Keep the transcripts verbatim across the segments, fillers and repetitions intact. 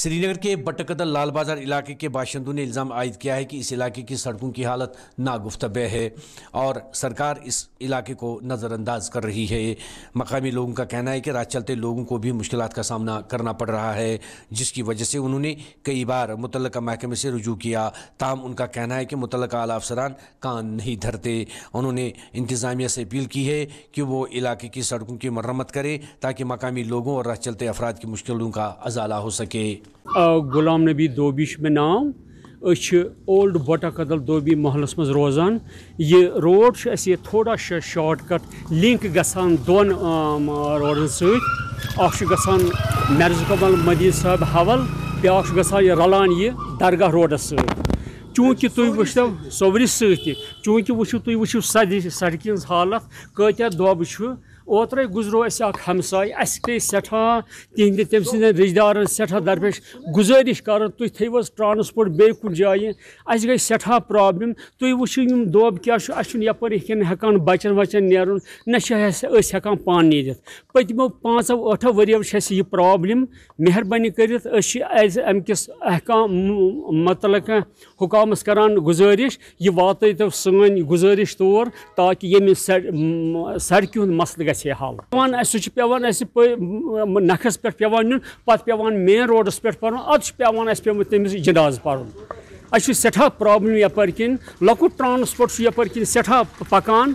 श्रीनगर के बट्टकदल लाल बाजार इलाके के बाशिंदों ने इल्ज़ाम आयद किया है कि इस इलाके की सड़कों की हालत नागुफ्तबे है और सरकार इस इलाके को नज़रअंदाज कर रही है। मकामी लोगों का कहना है कि राह चलते लोगों को भी मुश्किलात का सामना करना पड़ रहा है, जिसकी वजह से उन्होंने कई बार मुतल्लका महकमे से रुजू किया, ताहम उनका कहना है कि मुतल्लका आला अफसरान कान नहीं धरते। उन्होंने इंतज़ामिया से अपील की है कि वो इलाके की सड़कों की मरम्मत करे ताकि मकामी लोगों और राह चलते अफराद की मुश्किलों का अजाला हो सके। गुलाम नबी दोबी मे नाव ओल्ड बट्टकदल दोबी महलस मज रोजान। ये रोड ये थोड़ा शॉर्ट कट लिंक गसान दोन रोडन सत मर्ज कमल मदीद साहब हवल ब्या गसान ये रलान ये दरगाह रोडस सत। चूँकि तुम वो सोवरि सत चूँकि वो तुम वो सड़क हालत कत्या दोब ओत्रे गुजरो हमसाय अस पे सठा तिहद तम सद रिश्तेदार सठा दरपेश गुजारिश कर तुम थो ट्रांसपोर्ट बे कुछ जाए अस गई सठा प्रॉब्लम। तुम वो दोब क्या यपर हेकान बचन वचन नेरुन न हेकान पान नीदित। पतमो पाँचो ٲठो वरियो यह प्रॉब्लम। मेहरबानी करित एज अमकिस अहकाम मुतल्लिका हुकामस करान गुजारिश यह वातो सन गुजारिश तौर ताकि ये सड़क मसल गए हाल पे पे नखस पे पे नुन पे मेन रोडस पे पढ़ अद पे तमिस जनाज पढ़ अस सठा प्रॉब्लम यपर किन लकुट ट्रांसपोर्ट यपर किन सठा पकान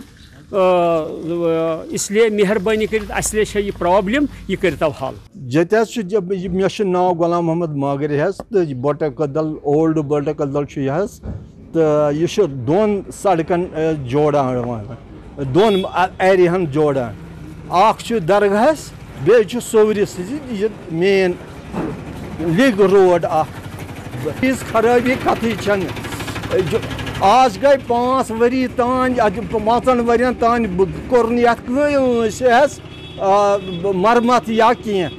इसलिए मेहरबानी कर यह प्रॉब्लम यह करतो हल। जब मे नाव गुलाम मोहम्मद मागरे तो बट्टकदल ओल्ड बट्टकदल तो यह दोन सड़कन जोड़ान दोन एरियान जोड़ान अख दरगाहस बे सोवरिस मेन लिग रोड इस खराबी कथी आज गई पाँच वरी तान पाँचन वरियन तान कोर यस मरम्मत या कह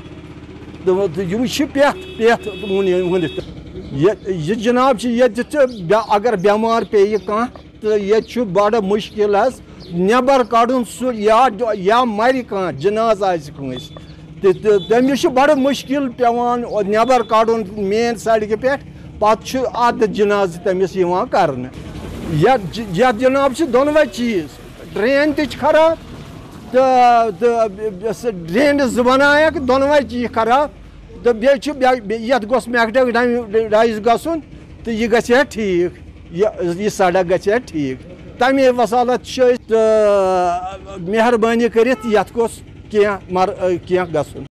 पेथ पेथ वनित यह जनाब ये अगर बेमार पे कह तो ये बड़ मुश्किल नबर कड़न सह या या मर कह जनाज आस तमिस बड़ मुश्किल पेवान नबर कड़न मेन सड़क पे पत् अद जनाज तमिस कर जनाब दोनवे चीज ड्रेन त खराब तो ड्रेन ज बनायक दोनवे चीज खराब तो ये गोस मैकडाइज गसन तो यह गया ठीक यह सड़क गया ठीक तमे वसालत मेहरबानी कर ये गोस क्या मर क्या गसन।